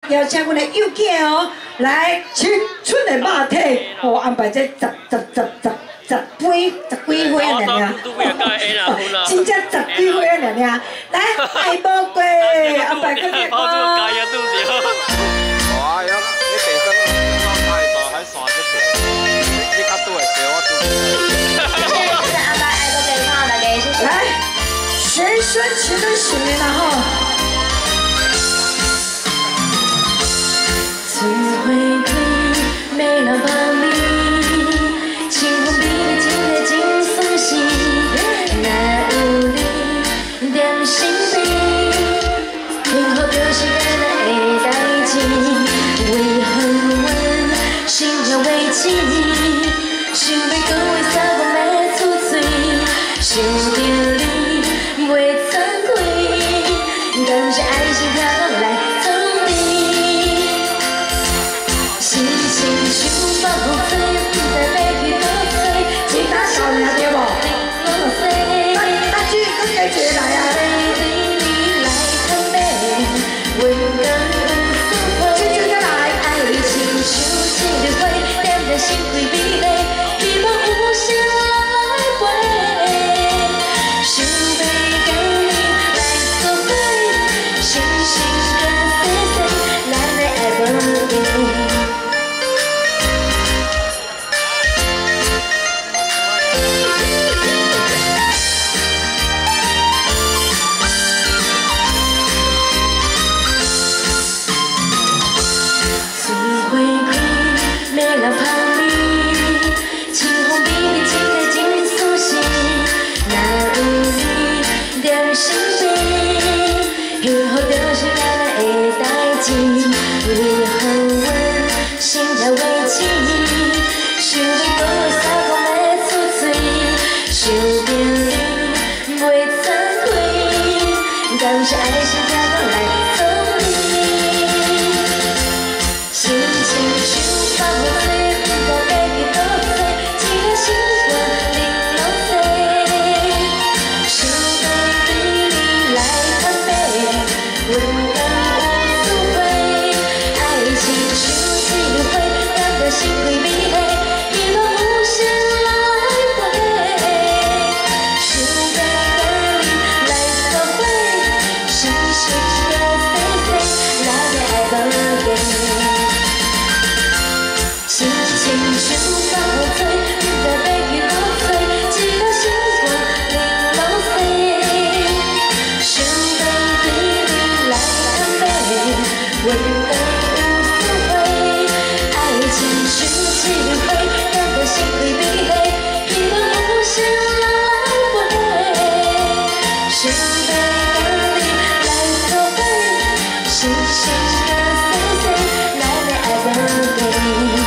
邀请阮的友囝哦，来青春的肉体，哦安排这十几岁啊，娘娘，真正10几岁啊，娘娘，来爱无过，安排个电话。 哇，你地上太大，还山这边，你较拄会对我拄。 谢谢安排爱多给看大家，谢谢。 来，学生前的10年了哈。 最花开，美丽百美，清风比你真的真舒适。若有你踮身边，幸福就是咱的代志。为何阮心跳袂止？想要讲话三讲要出嘴，想着你袂惭愧，感谢爱心跳动来装备。心情像放风吹，不知要去倒吹，一把手拿对无？ 阿俊，佮家姐来啊！ 对你来坦白，温感有所回。 姐姐来， 爱情像一朵花，点着心开美丽，希望有谁来陪。想要跟你来作伙，星星跟星星，咱的爱无变。为何阮心跳袂止？想要讲话三讲要出嘴，想着你袂惭愧，感谢爱心跳动来总理。心情像放风吹，不知要去倒吹，一个心肝玲珑细。想要对你来坦白，温感。心开美丽，希望有谁来陪。想要跟你来作伙，星星跟星星，咱的爱无变。心情像放风吹，不知要去倒吹，一个心肝玲珑细。想要对你来坦白，温感。像一朵花，点着心开美丽，希望有谁来陪。想要跟你来作伙，星星跟星星，咱的爱无变。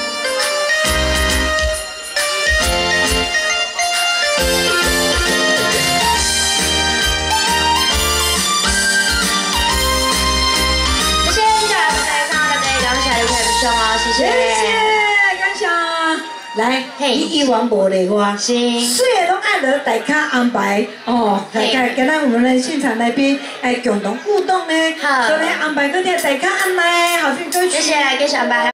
谢谢，接下来我们来看大家刚才的看不上啊，谢谢。 来，你以往无例外，虽然拢按着大家安排哦，跟咱我们的现场来宾共同互动呢，所以安排个啲大家安排好听歌曲。 接下来给小白。